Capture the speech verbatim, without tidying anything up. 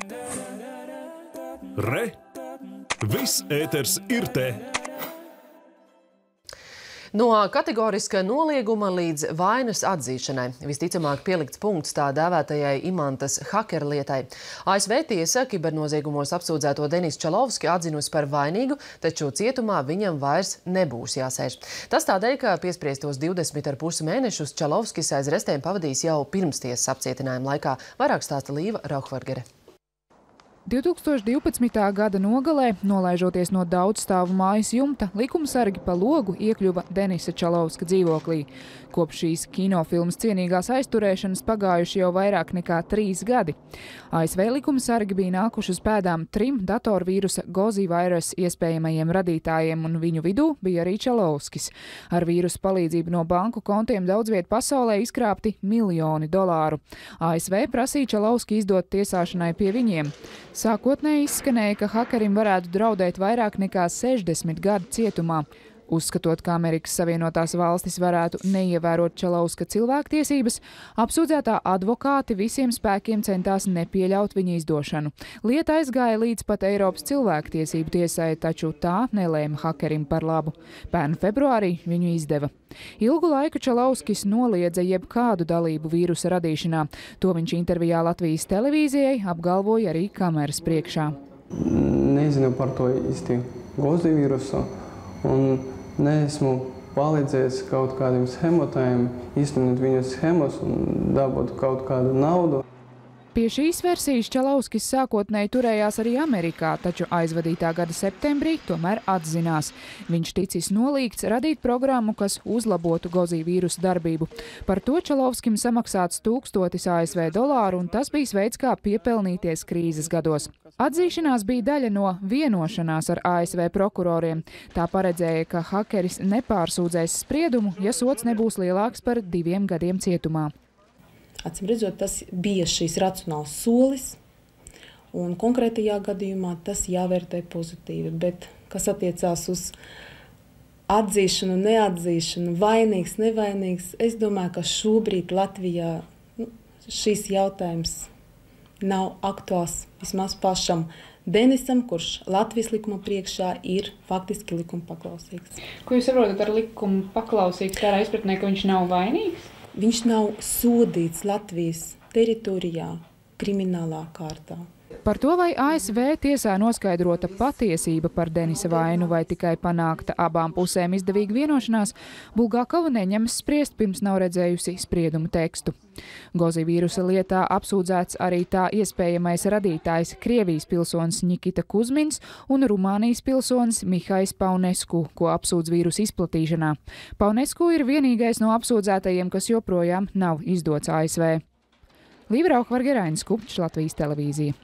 Re! Viss ēters ir te! No kategoriska nolieguma līdz vainas atzīšanai visticamāk pielikts punkts tā dēvētajai Imantas hakerlietai. A S V tiesa kibernoziegumos apsūdzēto Denisu Čalovski atzinusi par vainīgu, taču cietumā viņam vairs nebūs jāsēž. Tas tādēļ, ka piespriestos divdesmit ar pus mēnešus Čalovskis aiz restēm pavadīs jau pirmstiesas apcietinājuma laikā. Vairāk stāsta Līva Rauhvargere. divtūkstoš divpadsmitā gada nogalē, nolaižoties no daudzstāvu mājas jumta, likumsargi pa logu iekļuva Denisa Čalovska dzīvoklī. Kopš šīs kinofilmas cienīgās aizturēšanas pagājuši jau vairāk nekā trīs gadi. A S V likumsargi bija nākuši uz pēdām trim datorvīrusa Gozi Virus iespējamajiem radītājiem, un viņu vidū bija arī Čalovskis. Ar vīrusu palīdzību no banku kontiem daudz viet pasaulē izkrāpti miljoni dolāru. A S V prasīja Čalovski izdot tiesāšanai pie viņiem. Sākotnēji izskanēja, ka hakerim varētu draudēt vairāk nekā sešdesmit gadu cietumā. Uzskatot, ka Amerikas Savienotās valstis varētu neievērot Čalovska cilvēktiesības, apsūdzētā advokāti visiem spēkiem centās nepieļaut viņa izdošanu. Lieta aizgāja līdz pat Eiropas cilvēktiesību tiesai, taču tā nelēma hakerim par labu. Pērn februārī viņu izdeva. Ilgu laiku Čalovskis noliedza jebkādu dalību vīrusa radīšanā. To viņš intervijā Latvijas televīzijai apgalvoja arī kameras priekšā. Nezinu par to īsti Gozi vīrusu un neesmu palīdzējis kaut kādiem schemotājiem iztenot viņu schemas un dabūt kaut kādu naudu. Pie šīs versijas Čalovskis sākotnēji turējās arī Amerikā, taču aizvadītā gada septembrī tomēr atzinās. Viņš ticis nolīgts radīt programmu, kas uzlabotu Gozi vīrusu darbību. Par to Čalovskim samaksāts tūkstotis A S V dolāru, un tas bija veids, kā piepelnīties krīzes gados. Atzīšanās bija daļa no vienošanās ar A S V prokuroriem. Tā paredzēja, ka hakeris nepārsūdzēs spriedumu, ja sots nebūs lielāks par diviem gadiem cietumā. Acīm redzot, tas bija šīs racionāls solis, un konkrētajā gadījumā tas jāvērtē pozitīvi. Bet, kas attiecās uz atzīšanu, neatzīšanu, vainīgs, nevainīgs, es domāju, ka šobrīd Latvijā nu, šīs jautājums nav aktuāls vismaz pašam Denisam, kurš Latvijas likuma priekšā ir faktiski likuma paklausīgs. Ko jūs saprotat ar likumu paklausīgs, tādā izpratnē, ka viņš nav vainīgs? Viņš nav sodīts Latvijas teritorijā kriminālā kārtā. Par to, vai A S V tiesā noskaidrota patiesība par Denisa vainu vai tikai panākta abām pusēm izdevīga vienošanās, Bulgakova neņemas spriest, pirms nav redzējusi spriedumu tekstu. Gozi vīrusa lietā apsūdzēts arī tā iespējamais radītājs Krievijas pilsonis Nikita Kuzmins un Rumānijas pilsonis Mihais Paunesku, ko apsūdz vīrusu izplatīšanā. Paunesku ir vienīgais no apsūdzētajiem, kas joprojām nav izdots A S V. Līva Rauhvargere, Ainis Kupčs, Latvijas televīzija.